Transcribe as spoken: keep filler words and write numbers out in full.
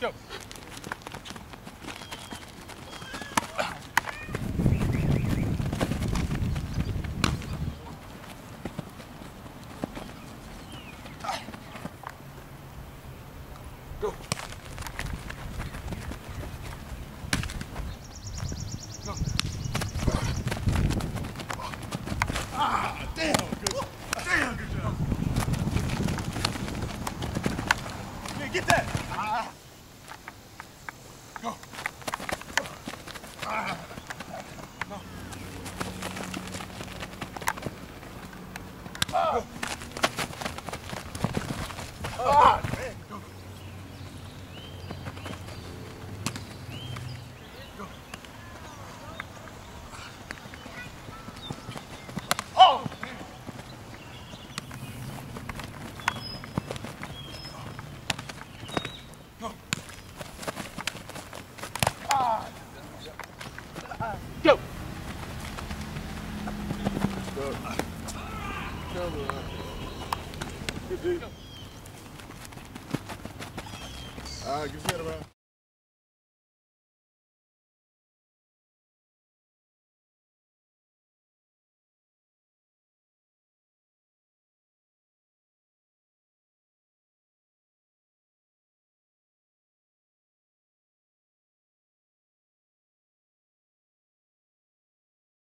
Go. Go. Go. Ah, damn, good. Damn, good job. Okay, get that. Ah. Go. Ah. No. Ah. Ah, man. Go. Go. Oh, man. Go. Ah. Go. Go. Come on. Good dude. All right, get set around.